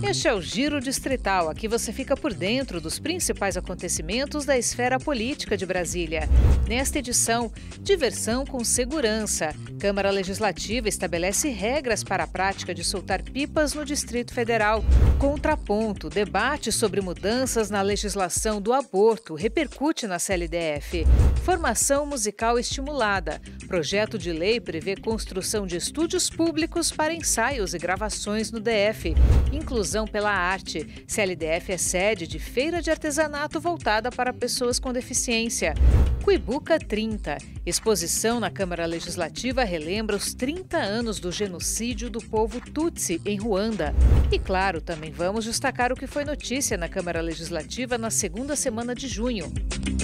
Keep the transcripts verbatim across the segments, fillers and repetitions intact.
Este é o Giro Distrital. Aqui você fica por dentro dos principais acontecimentos da esfera política de Brasília. Nesta edição, diversão com segurança. Câmara Legislativa estabelece regras para a prática de soltar pipas no Distrito Federal. Contraponto, debate sobre mudanças na legislação do aborto repercute na C L D F. Formação musical estimulada. Projeto de lei prevê construção de estúdios públicos para ensaios e gravações no D F. Inclusão pela arte. C L D F é sede de feira de artesanato voltada para pessoas com deficiência. Cuibuca trinta. Exposição na Câmara Legislativa relembra os trinta anos do genocídio do povo Tutsi em Ruanda. E claro, também vamos destacar o que foi notícia na Câmara Legislativa na segunda semana de junho.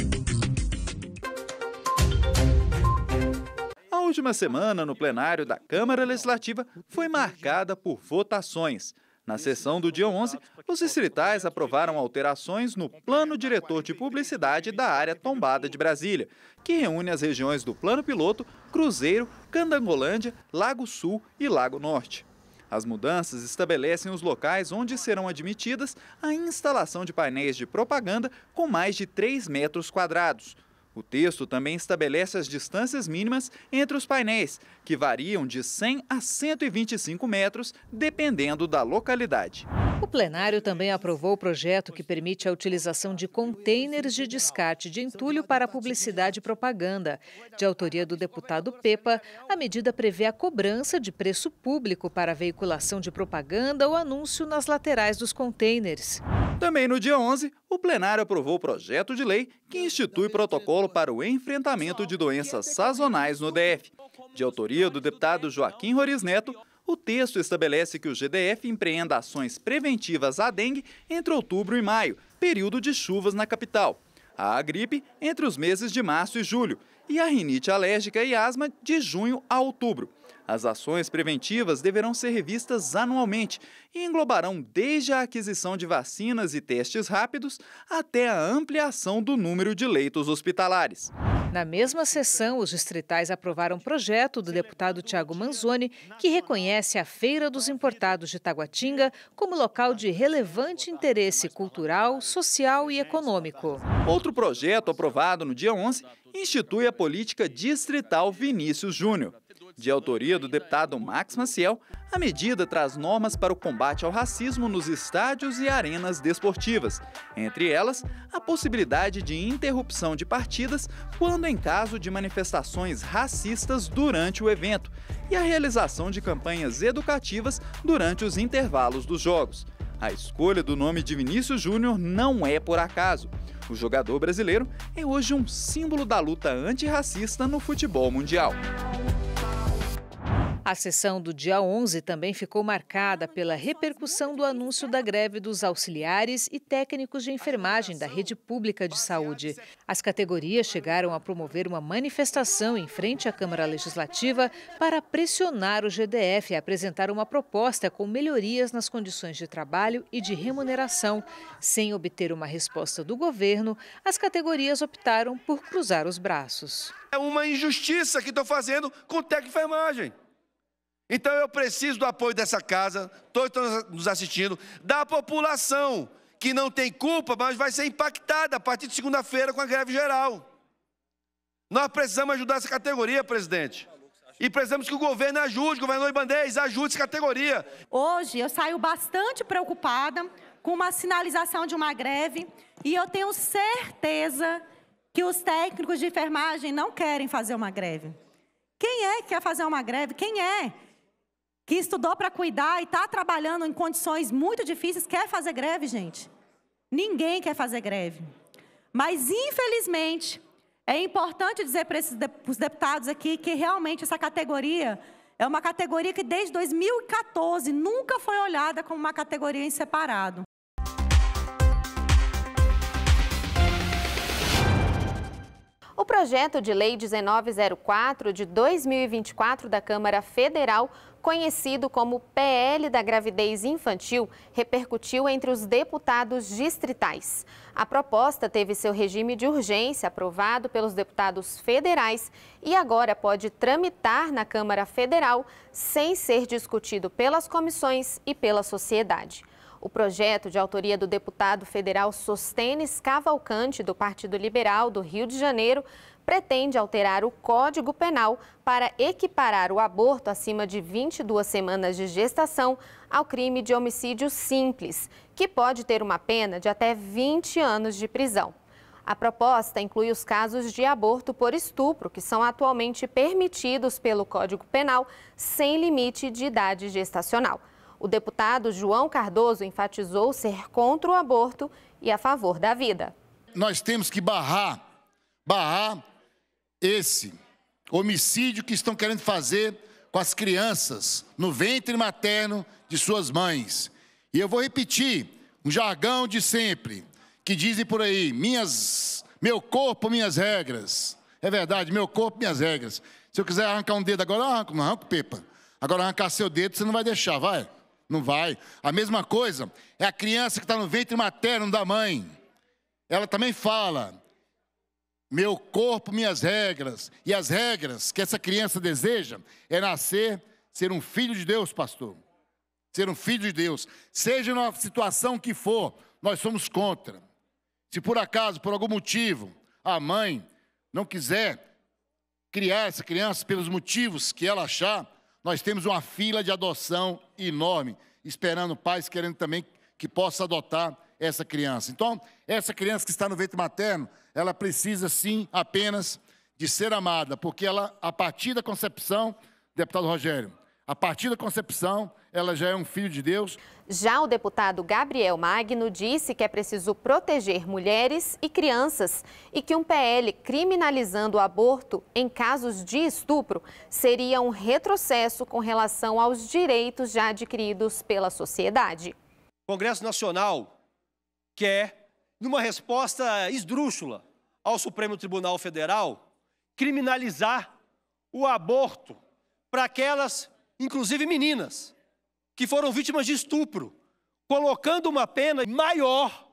A última semana no plenário da Câmara Legislativa foi marcada por votações. Na sessão do dia onze, os distritais aprovaram alterações no Plano Diretor de Publicidade da área tombada de Brasília, que reúne as regiões do Plano Piloto, Cruzeiro, Candangolândia, Lago Sul e Lago Norte. As mudanças estabelecem os locais onde serão admitidas a instalação de painéis de propaganda com mais de três metros quadrados. O texto também estabelece as distâncias mínimas entre os painéis, que variam de cem a cento e vinte e cinco metros, dependendo da localidade. O plenário também aprovou o projeto que permite a utilização de contêineres de descarte de entulho para publicidade e propaganda. De autoria do deputado Pepa, a medida prevê a cobrança de preço público para a veiculação de propaganda ou anúncio nas laterais dos contêineres. Também no dia onze, o plenário aprovou o projeto de lei que institui protocolo para o enfrentamento de doenças sazonais no D F. De autoria do deputado Joaquim Roriz Neto, o texto estabelece que o G D F empreenda ações preventivas à dengue entre outubro e maio, período de chuvas na capital, a gripe entre os meses de março e julho e a rinite alérgica e asma de junho a outubro. As ações preventivas deverão ser revistas anualmente e englobarão desde a aquisição de vacinas e testes rápidos até a ampliação do número de leitos hospitalares. Na mesma sessão, os distritais aprovaram um projeto do deputado Thiago Manzoni que reconhece a Feira dos Importados de Taguatinga como local de relevante interesse cultural, social e econômico. Outro projeto aprovado no dia onze institui a política distrital Vinícius Júnior. De autoria do deputado Max Maciel, a medida traz normas para o combate ao racismo nos estádios e arenas desportivas. Entre elas, a possibilidade de interrupção de partidas quando em caso de manifestações racistas durante o evento e a realização de campanhas educativas durante os intervalos dos jogos. A escolha do nome de Vinícius Júnior não é por acaso. O jogador brasileiro é hoje um símbolo da luta antirracista no futebol mundial. A sessão do dia onze também ficou marcada pela repercussão do anúncio da greve dos auxiliares e técnicos de enfermagem da rede pública de saúde. As categorias chegaram a promover uma manifestação em frente à Câmara Legislativa para pressionar o G D F a apresentar uma proposta com melhorias nas condições de trabalho e de remuneração. Sem obter uma resposta do governo, as categorias optaram por cruzar os braços. É uma injustiça que estão fazendo com o técnico de enfermagem. Então eu preciso do apoio dessa casa, todos estão nos assistindo, da população, que não tem culpa, mas vai ser impactada a partir de segunda-feira com a greve geral. Nós precisamos ajudar essa categoria, presidente. E precisamos que o governo ajude, o governador Ibandez ajude essa categoria. Hoje eu saio bastante preocupada com uma sinalização de uma greve e eu tenho certeza que os técnicos de enfermagem não querem fazer uma greve. Quem é que quer fazer uma greve? Quem é que estudou para cuidar e está trabalhando em condições muito difíceis, quer fazer greve, gente? Ninguém quer fazer greve. Mas, infelizmente, é importante dizer para os deputados aqui que realmente essa categoria é uma categoria que desde dois mil e quatorze nunca foi olhada como uma categoria em separado. O projeto de lei dezenove zero quatro de dois mil e vinte e quatro da Câmara Federal, conhecido como P L da gravidez infantil, repercutiu entre os deputados distritais. A proposta teve seu regime de urgência aprovado pelos deputados federais e agora pode tramitar na Câmara Federal sem ser discutido pelas comissões e pela sociedade. O projeto, de autoria do deputado federal Sostênis Cavalcante, do Partido Liberal do Rio de Janeiro, pretende alterar o Código Penal para equiparar o aborto acima de vinte e duas semanas de gestação ao crime de homicídio simples, que pode ter uma pena de até vinte anos de prisão. A proposta inclui os casos de aborto por estupro, que são atualmente permitidos pelo Código Penal, sem limite de idade gestacional. O deputado João Cardoso enfatizou ser contra o aborto e a favor da vida. Nós temos que barrar, barrar esse homicídio que estão querendo fazer com as crianças no ventre materno de suas mães. E eu vou repetir um jargão de sempre, que dizem por aí, minhas, meu corpo, minhas regras. É verdade, meu corpo, minhas regras. Se eu quiser arrancar um dedo agora, eu arranco, não arranco, Pepa. Agora arrancar seu dedo, você não vai deixar, vai? Não vai. A mesma coisa é a criança que está no ventre materno da mãe. Ela também fala, meu corpo, minhas regras. E as regras que essa criança deseja é nascer, ser um filho de Deus, pastor. Ser um filho de Deus. Seja na situação que for, nós somos contra. Se por acaso, por algum motivo, a mãe não quiser criar essa criança pelos motivos que ela achar, nós temos uma fila de adoção enorme, esperando pais querendo também que possa adotar essa criança. Então, essa criança que está no ventre materno, ela precisa sim apenas de ser amada, porque ela, a partir da concepção, deputado Rogério, a partir da concepção, ela já é um filho de Deus. Já o deputado Gabriel Magno disse que é preciso proteger mulheres e crianças e que um P L criminalizando o aborto em casos de estupro seria um retrocesso com relação aos direitos já adquiridos pela sociedade. O Congresso Nacional quer, numa resposta esdrúxula ao Supremo Tribunal Federal, criminalizar o aborto para aquelas, inclusive meninas, que foram vítimas de estupro, colocando uma pena maior,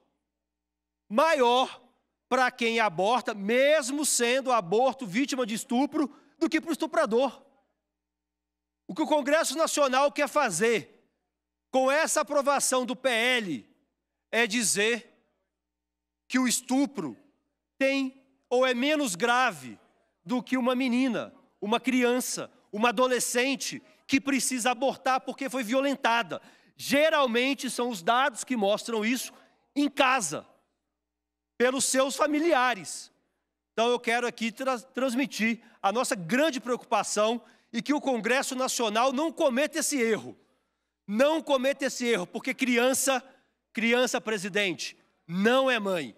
maior para quem aborta, mesmo sendo aborto vítima de estupro, do que para o estuprador. O que o Congresso Nacional quer fazer com essa aprovação do P L é dizer que o estupro tem ou é menos grave do que uma menina, uma criança, uma adolescente que precisa abortar porque foi violentada. Geralmente são os dados que mostram isso em casa, pelos seus familiares. Então eu quero aqui tra- transmitir a nossa grande preocupação e que o Congresso Nacional não cometa esse erro. Não cometa esse erro, porque criança, criança, presidente, não é mãe.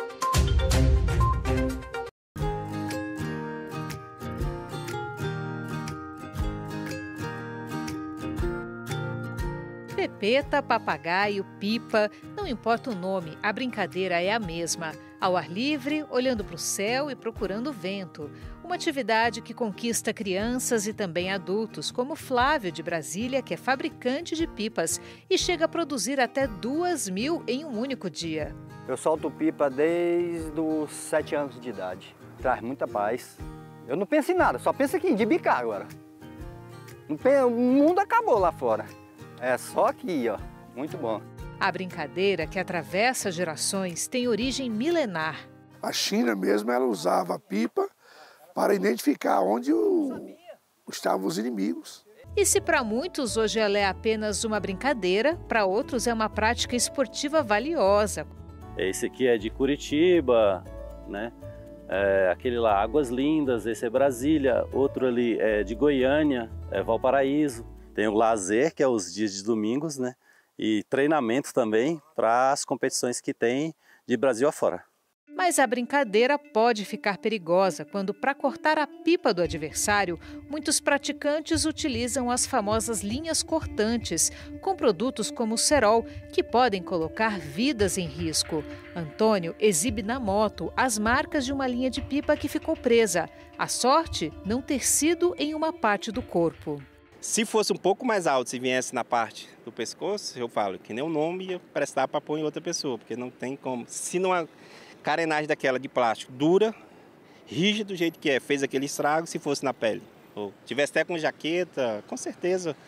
Pepeta, papagaio, pipa, não importa o nome, a brincadeira é a mesma. Ao ar livre, olhando para o céu e procurando o vento. Uma atividade que conquista crianças e também adultos, como Flávio de Brasília, que é fabricante de pipas e chega a produzir até duas mil em um único dia. Eu solto pipa desde os sete anos de idade. Traz muita paz. Eu não penso em nada, só penso aqui de bicar agora. O mundo acabou lá fora. É só aqui, ó. Muito bom. A brincadeira, que atravessa gerações, tem origem milenar. A China mesmo, ela usava a pipa para identificar onde o, estavam os inimigos. E se para muitos hoje ela é apenas uma brincadeira, para outros é uma prática esportiva valiosa. Esse aqui é de Curitiba, né? É, aquele lá, Águas Lindas, esse é Brasília. Outro ali é de Goiânia, é Valparaíso. Tem o lazer, que é os dias de domingos, né? E treinamento também para as competições que tem de Brasil afora. Mas a brincadeira pode ficar perigosa quando, para cortar a pipa do adversário, muitos praticantes utilizam as famosas linhas cortantes, com produtos como o cerol, que podem colocar vidas em risco. Antônio exibe na moto as marcas de uma linha de pipa que ficou presa. A sorte, não ter sido em uma parte do corpo. Se fosse um pouco mais alto, se viesse na parte do pescoço, eu falo que nem o nome ia prestar para pôr em outra pessoa, porque não tem como. Se não a carenagem daquela de plástico dura, rígida do jeito que é, fez aquele estrago, se fosse na pele. Ou tivesse até com jaqueta, com certeza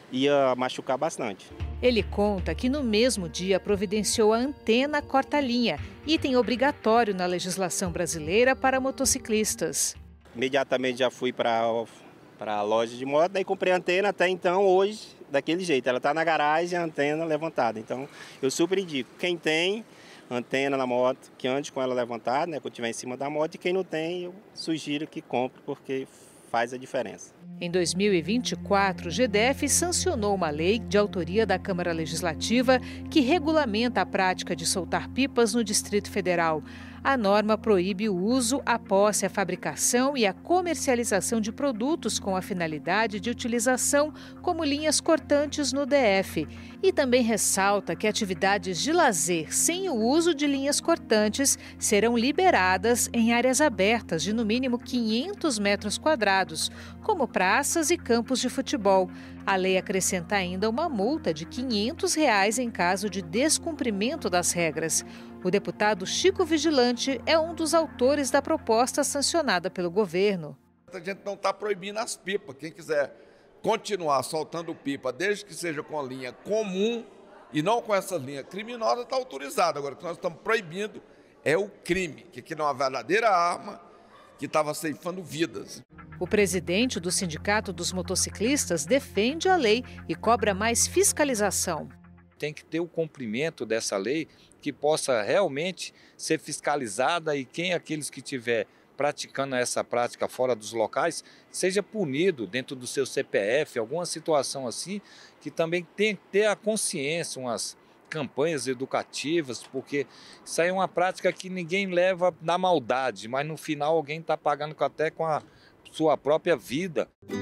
ia machucar bastante. Ele conta que no mesmo dia providenciou a antena corta-linha, item obrigatório na legislação brasileira para motociclistas. Imediatamente já fui para a loja de moto, daí comprei a antena, até então hoje daquele jeito. Ela está na garagem, a antena levantada. Então eu super indico, quem tem antena na moto, que ande com ela levantada, né, quando estiver em cima da moto, e quem não tem, eu sugiro que compre, porque faz a diferença. Em dois mil e vinte e quatro, o G D F sancionou uma lei de autoria da Câmara Legislativa que regulamenta a prática de soltar pipas no Distrito Federal. A norma proíbe o uso, a posse, a fabricação e a comercialização de produtos com a finalidade de utilização como linhas cortantes no D F. E também ressalta que atividades de lazer sem o uso de linhas cortantes serão liberadas em áreas abertas de no mínimo quinhentos metros quadrados, como praças e campos de futebol. A lei acrescenta ainda uma multa de quinhentos reais em caso de descumprimento das regras. O deputado Chico Vigilante é um dos autores da proposta sancionada pelo governo. A gente não está proibindo as pipas. Quem quiser continuar soltando pipa, desde que seja com a linha comum e não com essa linha criminosa, está autorizado. Agora, o que nós estamos proibindo é o crime, que aqui não é uma verdadeira arma que estava ceifando vidas. O presidente do Sindicato dos Motociclistas defende a lei e cobra mais fiscalização. Tem que ter o cumprimento dessa lei que possa realmente ser fiscalizada e quem aqueles que estiver praticando essa prática fora dos locais seja punido dentro do seu C P F, alguma situação assim, que também tem que ter a consciência, umas campanhas educativas, porque isso aí é uma prática que ninguém leva na maldade, mas no final alguém está pagando até com a sua própria vida.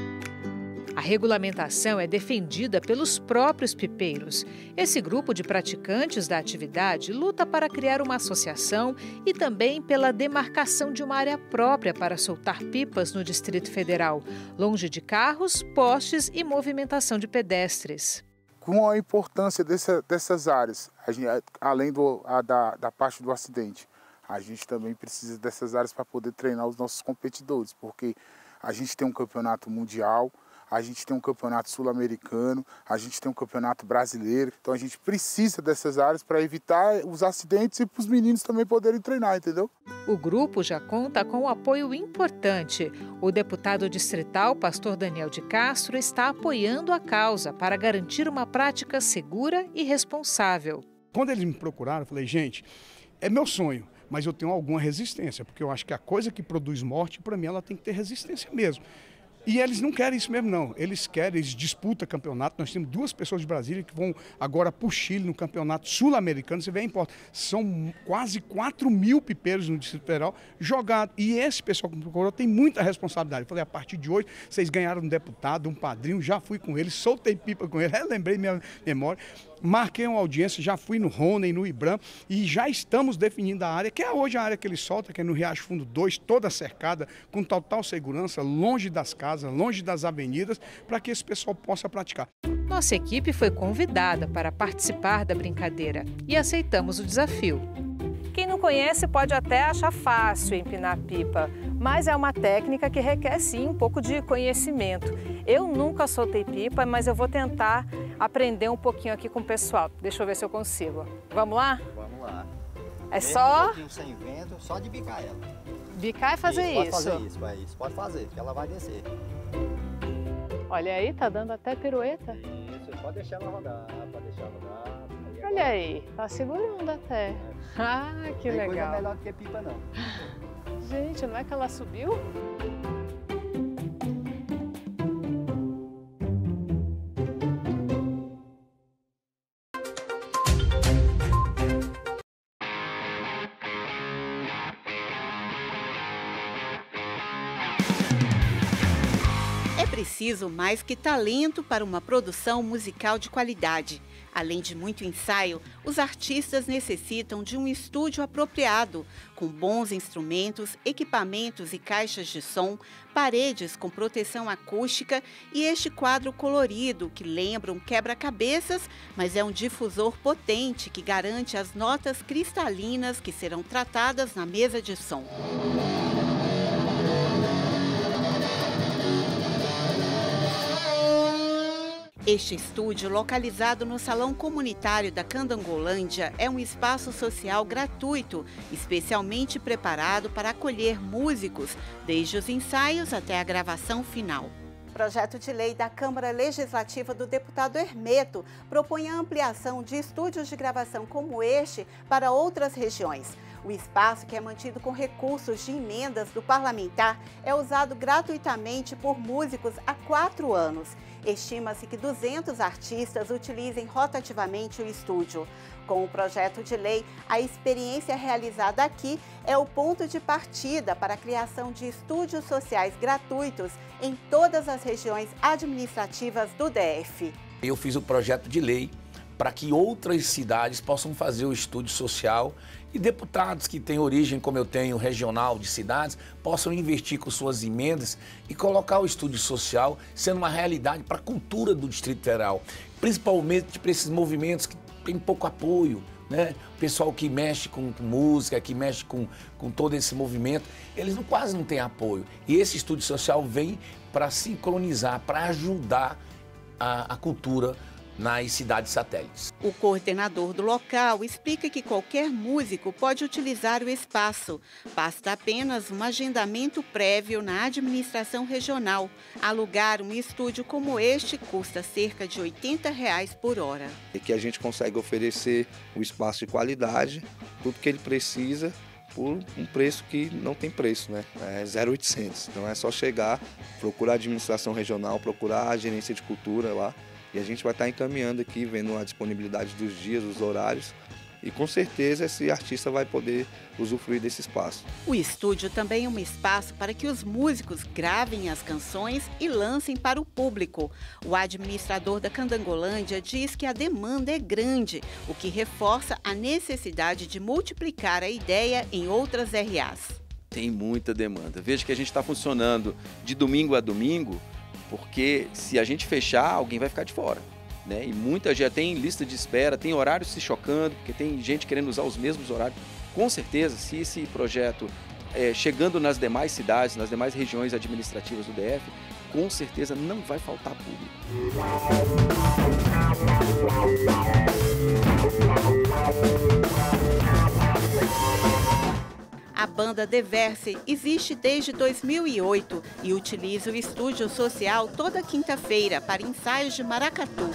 A regulamentação é defendida pelos próprios pipeiros. Esse grupo de praticantes da atividade luta para criar uma associação e também pela demarcação de uma área própria para soltar pipas no Distrito Federal, longe de carros, postes e movimentação de pedestres. Com a importância dessa, dessas áreas, a gente, além do, a, da, da parte do acidente, a gente também precisa dessas áreas para poder treinar os nossos competidores, porque a gente tem um campeonato mundial, a gente tem um campeonato sul-americano, a gente tem um campeonato brasileiro. Então a gente precisa dessas áreas para evitar os acidentes e para os meninos também poderem treinar, entendeu? O grupo já conta com um apoio importante. O deputado distrital, pastor Daniel de Castro, está apoiando a causa para garantir uma prática segura e responsável. Quando eles me procuraram, eu falei, gente, é meu sonho, mas eu tenho alguma resistência, porque eu acho que a coisa que produz morte, para mim, ela tem que ter resistência mesmo. E eles não querem isso mesmo, não. Eles querem, eles disputam campeonato. Nós temos duas pessoas de Brasília que vão agora para o Chile no campeonato sul-americano. Você vê, importa. São quase quatro mil pipeiros no Distrito Federal jogados. E esse pessoal que me procurou tem muita responsabilidade. Eu falei, a partir de hoje, vocês ganharam um deputado, um padrinho, já fui com eles, soltei pipa com ele, relembrei minha memória. Marquei uma audiência, já fui no Rony, no Ibram e já estamos definindo a área, que é hoje a área que ele solta, que é no Riacho Fundo dois, toda cercada, com total segurança, longe das casas, longe das avenidas, para que esse pessoal possa praticar. Nossa equipe foi convidada para participar da brincadeira e aceitamos o desafio. Quem não conhece pode até achar fácil empinar pipa, mas é uma técnica que requer sim um pouco de conhecimento. Eu nunca soltei pipa, mas eu vou tentar aprender um pouquinho aqui com o pessoal. Deixa eu ver se eu consigo. Vamos lá? Vamos lá. É só... Um pouquinho sem vento, só de bicar ela. Bicar e fazer isso? isso? Pode fazer isso, vai, isso pode fazer, que ela vai descer. Olha aí, tá dando até pirueta. Isso, pode deixar ela rodar, pode deixar ela rodar. Aí olha agora... aí, tá segurando até. É. Ah, que Tem legal. Tem coisa melhor do que pipa, não. Gente, não é que ela subiu? É preciso mais que talento para uma produção musical de qualidade. Além de muito ensaio, os artistas necessitam de um estúdio apropriado, com bons instrumentos, equipamentos e caixas de som, paredes com proteção acústica e este quadro colorido que lembra um quebra-cabeças, mas é um difusor potente que garante as notas cristalinas que serão tratadas na mesa de som. Este estúdio, localizado no Salão Comunitário da Candangolândia, é um espaço social gratuito, especialmente preparado para acolher músicos, desde os ensaios até a gravação final. O projeto de lei da Câmara Legislativa do deputado Hermeto propõe a ampliação de estúdios de gravação como este para outras regiões. O espaço, que é mantido com recursos de emendas do parlamentar, é usado gratuitamente por músicos há quatro anos. Estima-se que duzentos artistas utilizem rotativamente o estúdio. Com o projeto de lei, a experiência realizada aqui é o ponto de partida para a criação de estúdios sociais gratuitos em todas as regiões administrativas do D F. Eu fiz o projeto de lei para que outras cidades possam fazer o estúdio social e deputados que têm origem, como eu tenho, regional de cidades, possam investir com suas emendas e colocar o estúdio social sendo uma realidade para a cultura do Distrito Federal, principalmente para esses movimentos que têm pouco apoio, né? O pessoal que mexe com, com música, que mexe com, com todo esse movimento, eles não, quase não têm apoio. E esse estúdio social vem para sincronizar, para ajudar a, a cultura nas cidades satélites. O coordenador do local explica que qualquer músico pode utilizar o espaço. Basta apenas um agendamento prévio na administração regional. Alugar um estúdio como este custa cerca de oitenta reais por hora. E que a gente consegue oferecer um espaço de qualidade, tudo que ele precisa, por um preço que não tem preço, né? É zero oitocentos. Então é só chegar, procurar a administração regional, procurar a gerência de cultura lá, e a gente vai estar encaminhando aqui, vendo a disponibilidade dos dias, os horários, e com certeza esse artista vai poder usufruir desse espaço. O estúdio também é um espaço para que os músicos gravem as canções e lancem para o público. O administrador da Candangolândia diz que a demanda é grande, o que reforça a necessidade de multiplicar a ideia em outras R As. Tem muita demanda. Veja que a gente está funcionando de domingo a domingo, porque se a gente fechar, alguém vai ficar de fora, né? E muita já tem lista de espera, tem horários se chocando, porque tem gente querendo usar os mesmos horários. Com certeza, se esse projeto é, chegando nas demais cidades, nas demais regiões administrativas do D F, com certeza não vai faltar público. A banda Deverse existe desde dois mil e oito e utiliza o estúdio social toda quinta-feira para ensaios de maracatu.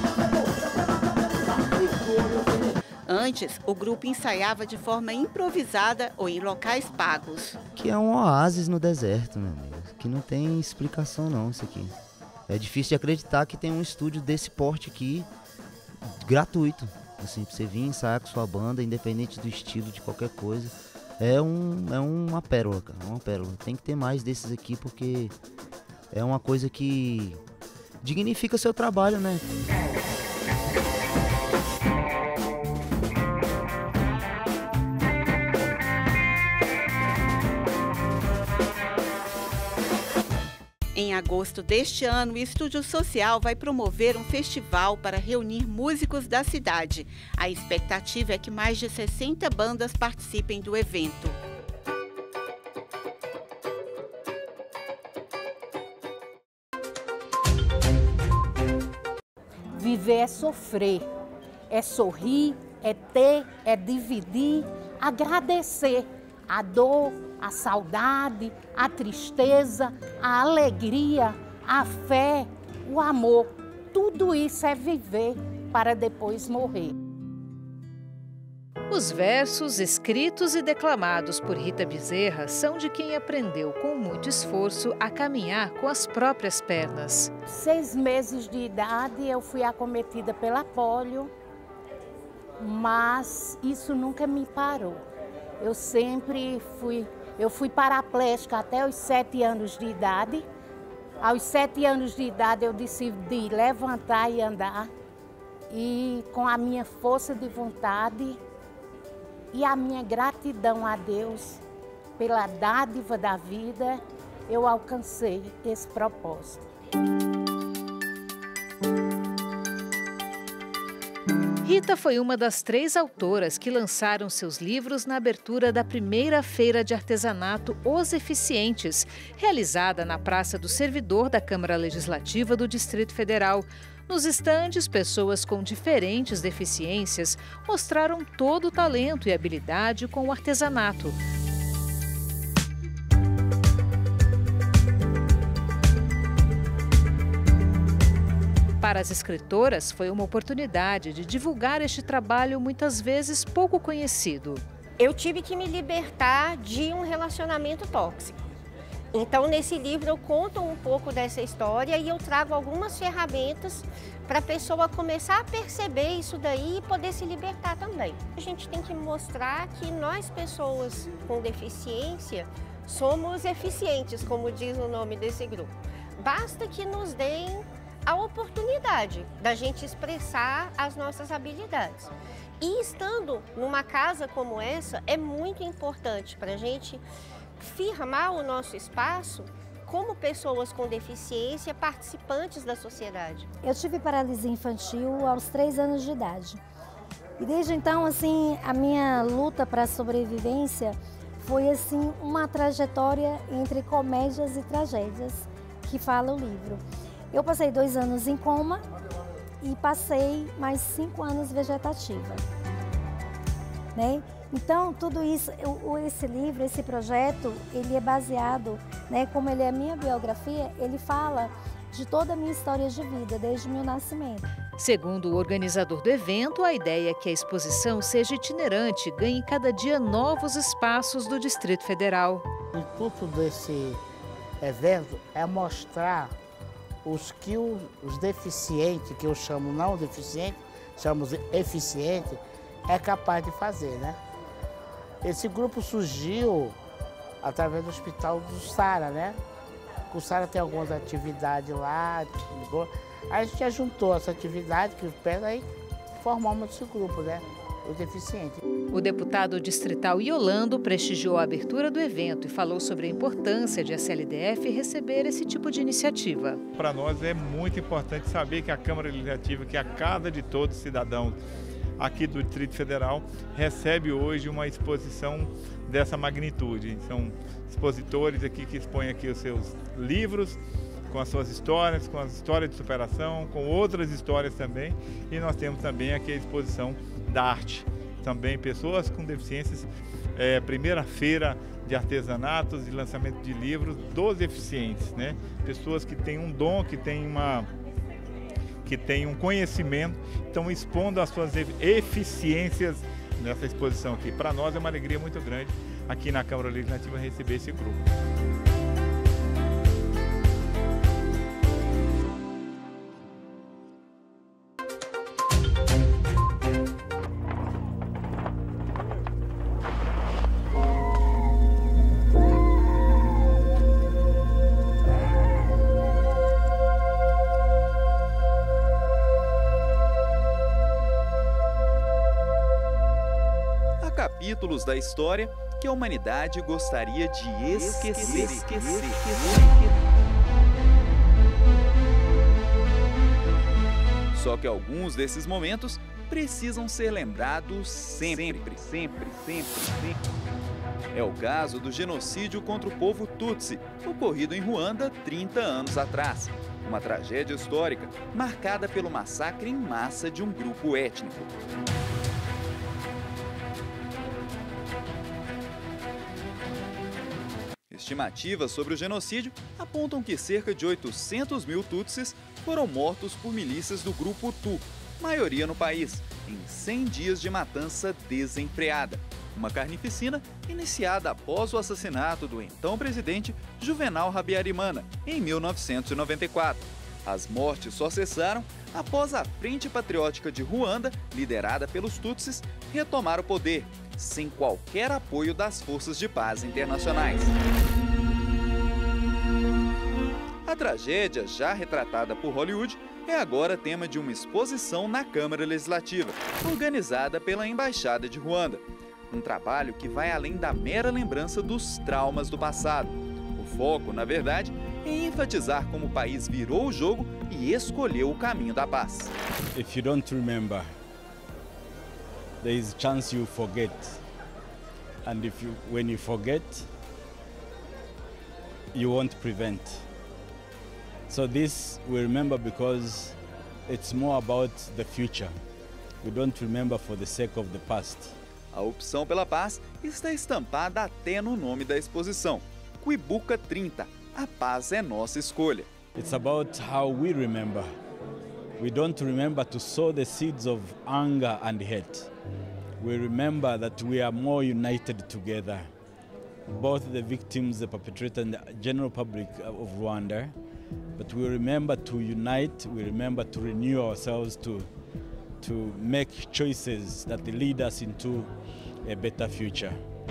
Antes, o grupo ensaiava de forma improvisada ou em locais pagos. Que é um oásis no deserto, meu amigo. Que não tem explicação não isso aqui. É difícil de acreditar que tem um estúdio desse porte aqui, gratuito. Assim, pra você vir ensaiar com sua banda, independente do estilo, de qualquer coisa. É, um, é uma pérola, cara, uma pérola. Tem que ter mais desses aqui porque é uma coisa que dignifica seu trabalho, né? Em agosto deste ano, o Estúdio Social vai promover um festival para reunir músicos da cidade. A expectativa é que mais de sessenta bandas participem do evento. Viver é sofrer, é sorrir, é ter, é dividir, agradecer a dor, a saudade, a tristeza, a alegria, a fé, o amor. Tudo isso é viver para depois morrer. Os versos escritos e declamados por Rita Bezerra são de quem aprendeu com muito esforço a caminhar com as próprias pernas. Seis meses de idade eu fui acometida pela polio, mas isso nunca me parou. Eu sempre fui, eu fui paraplégica até os sete anos de idade. Aos sete anos de idade eu decidi levantar e andar. E com a minha força de vontade e a minha gratidão a Deus pela dádiva da vida, eu alcancei esse propósito. Rita foi uma das três autoras que lançaram seus livros na abertura da primeira feira de artesanato Os Eficientes, realizada na Praça do Servidor da Câmara Legislativa do Distrito Federal. Nos estandes, pessoas com diferentes deficiências mostraram todo o talento e habilidade com o artesanato. Para as escritoras, foi uma oportunidade de divulgar este trabalho muitas vezes pouco conhecido. Eu tive que me libertar de um relacionamento tóxico. Então, nesse livro, eu conto um pouco dessa história e eu trago algumas ferramentas para a pessoa começar a perceber isso daí e poder se libertar também. A gente tem que mostrar que nós, pessoas com deficiência, somos eficientes, como diz o nome desse grupo. Basta que nos deem a oportunidade da gente expressar as nossas habilidades. E estando numa casa como essa, é muito importante para a gente firmar o nosso espaço como pessoas com deficiência, participantes da sociedade. Eu tive paralisia infantil aos três anos de idade. E desde então, assim, a minha luta para a sobrevivência foi, assim, uma trajetória entre comédias e tragédias, que fala o livro. Eu passei dois anos em coma e passei mais cinco anos vegetativa, né? Então, tudo isso, eu, esse livro, esse projeto, ele é baseado, né, como ele é a minha biografia, ele fala de toda a minha história de vida, desde o meu nascimento. Segundo o organizador do evento, a ideia é que a exposição seja itinerante e ganhe cada dia novos espaços do Distrito Federal. O intuito desse evento é mostrar os que os, os deficientes, que eu chamo não deficiente, chamo eficiente, é capaz de fazer, né? Esse grupo surgiu através do Hospital do Sara, né? O Sara tem algumas atividades lá, aí a gente já juntou essa atividade que pega aí formamos esse grupo, né? Os deficientes. O deputado distrital Yolando prestigiou a abertura do evento e falou sobre a importância de a C L D F receber esse tipo de iniciativa. Para nós é muito importante saber que a Câmara Legislativa, que é a casa de todos os cidadãos aqui do Distrito Federal, recebe hoje uma exposição dessa magnitude. São expositores aqui que expõem aqui os seus livros, com as suas histórias, com as histórias de superação, com outras histórias também. E nós temos também aqui a exposição da arte. Também pessoas com deficiências, é, primeira feira de artesanatos e lançamento de livros dos deficientes, né? Pessoas que têm um dom, que têm uma... que tem um conhecimento, estão expondo as suas eficiências nessa exposição aqui. Para nós é uma alegria muito grande aqui na Câmara Legislativa receber esse grupo. Capítulos da história que a humanidade gostaria de esquecer. esquecer. Só que alguns desses momentos precisam ser lembrados sempre, sempre, sempre, sempre, sempre. É o caso do genocídio contra o povo Tutsi, ocorrido em Ruanda trinta anos atrás. Uma tragédia histórica marcada pelo massacre em massa de um grupo étnico. Estimativas sobre o genocídio apontam que cerca de oitocentos mil Tutsis foram mortos por milícias do grupo Hutu, maioria no país, em cem dias de matança desenfreada. Uma carnificina iniciada após o assassinato do então presidente Juvenal Habyarimana, em mil novecentos e noventa e quatro. As mortes só cessaram após a Frente Patriótica de Ruanda, liderada pelos Tutsis, retomar o poder, sem qualquer apoio das forças de paz internacionais. A tragédia, já retratada por Hollywood, é agora tema de uma exposição na Câmara Legislativa, organizada pela Embaixada de Ruanda. Um trabalho que vai além da mera lembrança dos traumas do passado. O foco, na verdade, é enfatizar como o país virou o jogo e escolheu o caminho da paz. If you don't remember, there is a chance you forget. And if you, when you forget, you won't prevent. So this we remember because it's more about the future. We don't remember for the sake of the past. A opção pela paz está estampada até no nome da exposição, Cuibuca trinta, a paz é nossa escolha. It's about how we remember. We don't remember to sow the seeds of anger and hate. We remember that we are more united together. Both the victims, the perpetrator, and the general public of Rwanda. But we remember to unite, we remember to renew ourselves, to, to make choices that lead us into a better future.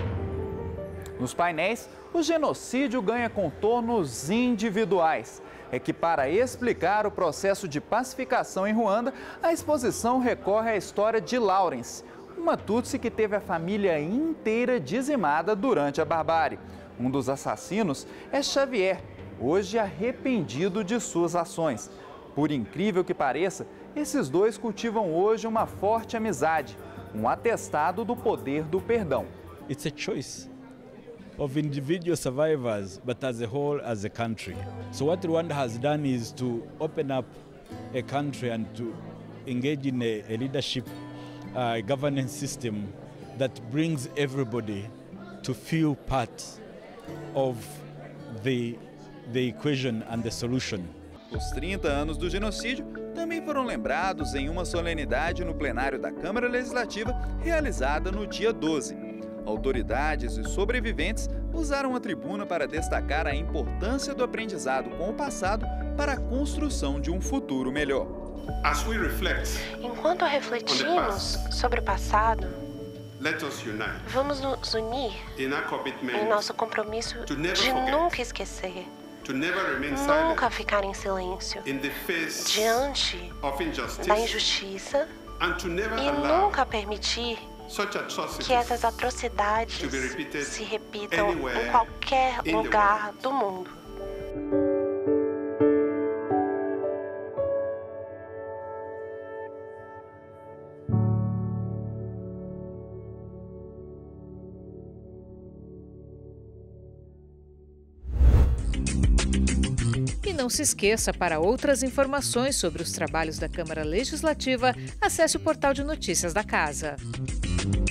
Nos painéis, o genocídio ganha contornos individuais. É que, para explicar o processo de pacificação em Ruanda, a exposição recorre à história de Lawrence, uma Tutsi que teve a família inteira dizimada durante a barbárie. Um dos assassinos é Xavier, hoje arrependido de suas ações. Por incrível que pareça, esses dois cultivam hoje uma forte amizade, um atestado do poder do perdão. It's a choice of individual survivors, but as a whole, as a country. So what Rwanda has done is to open up a country and to engage in a, a leadership uh, governance system that brings everybody to feel part of the, the equation and the solution. Os trinta anos do genocídio também foram lembrados em uma solenidade no plenário da Câmara Legislativa, realizada no dia doze. Autoridades e sobreviventes usaram a tribuna para destacar a importância do aprendizado com o passado para a construção de um futuro melhor. Enquanto refletimos sobre o passado, vamos nos unir em nosso compromisso de nunca esquecer, nunca ficar em silêncio diante da injustiça e nunca permitir que essas atrocidades se repitam em qualquer lugar do mundo. E não se esqueça, para outras informações sobre os trabalhos da Câmara Legislativa, acesse o portal de notícias da Casa.